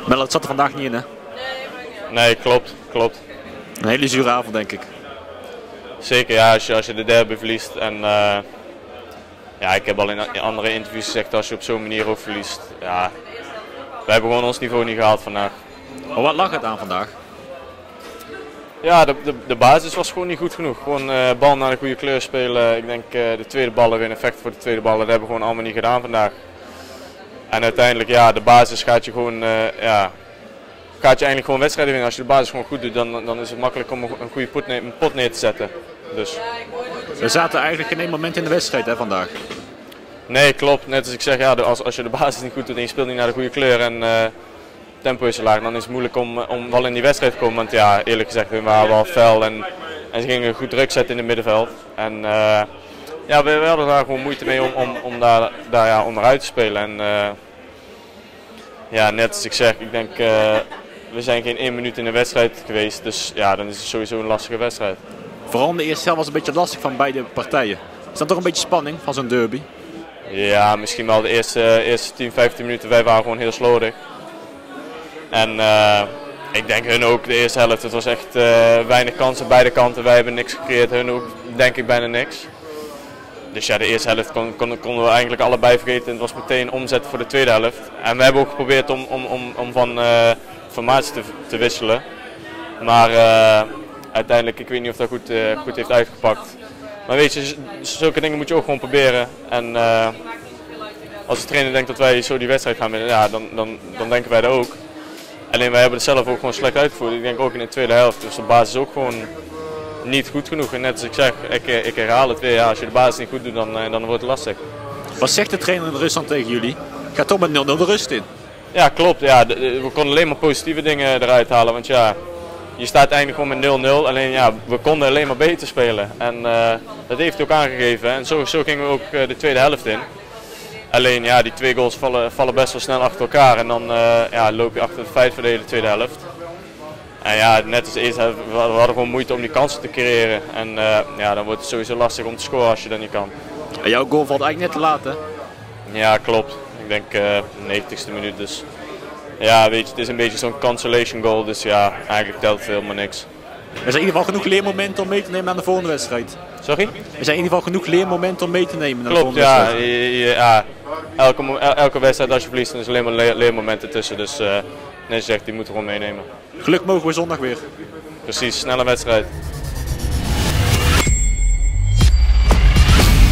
Maar dat zat er vandaag niet in, hè? Nee, klopt. Een hele zure avond, denk ik. Zeker, ja, als je de derby verliest. En ja, ik heb al in andere interviews gezegd, als je op zo'n manier ook verliest. Ja, we hebben gewoon ons niveau niet gehaald vandaag. Maar wat lag het aan vandaag? Ja, de basis was gewoon niet goed genoeg. Gewoon bal naar de goede kleur spelen. Ik denk de tweede ballen, weer een effect voor de tweede ballen, dat hebben we gewoon allemaal niet gedaan vandaag. En uiteindelijk, ja, de basis gaat je gewoon, gaat je eigenlijk gewoon wedstrijden winnen. Als je de basis gewoon goed doet, dan is het makkelijk om een goede pot neer te zetten. Dus. We zaten eigenlijk geen één moment in de wedstrijd, hè, vandaag. Nee, klopt. Net als ik zeg, ja, als je de basis niet goed doet en je speelt niet naar de goede kleur en tempo is laag, dan is het moeilijk om wel in die wedstrijd te komen. Want ja, eerlijk gezegd, we waren wel fel en ze gingen goed druk zetten in het middenveld. En ja, we hadden daar gewoon moeite mee om daar ja, onderuit te spelen. En ja, net als ik zeg, ik denk, we zijn geen 1 minuut in de wedstrijd geweest. Dus ja, dan is het sowieso een lastige wedstrijd. Vooral in de eerste helft was het een beetje lastig van beide partijen. Is dat toch een beetje spanning van zo'n derby? Ja, misschien wel de eerste 10, 15 minuten. Wij waren gewoon heel slordig. En ik denk hun ook de eerste helft. Het was echt weinig kansen beide kanten. Wij hebben niks gecreëerd, hun ook denk ik bijna niks. Dus ja, de eerste helft konden we eigenlijk allebei vergeten. Het was meteen omzet voor de tweede helft. En we hebben ook geprobeerd om van formatie te wisselen. Maar uiteindelijk, ik weet niet of dat goed heeft uitgepakt. Maar weet je, zulke dingen moet je ook gewoon proberen. En als de trainer denkt dat wij zo die wedstrijd gaan winnen, ja, dan denken wij dat ook. Alleen wij hebben het zelf ook gewoon slecht uitgevoerd. Ik denk ook in de tweede helft. Dus de basis is ook gewoon niet goed genoeg. En net als ik zeg, ik herhaal het weer. Ja, als je de basis niet goed doet, dan wordt het lastig. Wat zegt de trainer in Rusland tegen jullie? Gaat toch met 0-0 de rust in? Ja, klopt. Ja, we konden alleen maar positieve dingen eruit halen. Want ja, je staat eigenlijk gewoon met 0-0. Alleen ja, we konden alleen maar beter spelen. En dat heeft hij ook aangegeven. En zo gingen we ook de tweede helft in. Alleen ja, die 2 goals vallen best wel snel achter elkaar. En dan ja, loop je achter het feit voor de hele tweede helft. En ja, net als de eerste helft, we hadden gewoon moeite om die kansen te creëren. En ja, dan wordt het sowieso lastig om te scoren als je dat niet kan. En jouw goal valt eigenlijk net te laat, hè? Ja, klopt. Ik denk 90ste minuut. Dus ja, weet je, het is een beetje zo'n cancellation goal. Dus ja, eigenlijk telt het helemaal niks. Er zijn in ieder geval genoeg leermomenten om mee te nemen naar de volgende wedstrijd. Sorry? Er zijn in ieder geval genoeg leermomenten om mee te nemen naar de Klopt, volgende wedstrijd. ja. Elke wedstrijd als je verliest, dan is er alleen maar leermomenten tussen. Dus net zegt, die moeten we gewoon meenemen. Geluk mogen we zondag weer. Precies, snelle wedstrijd.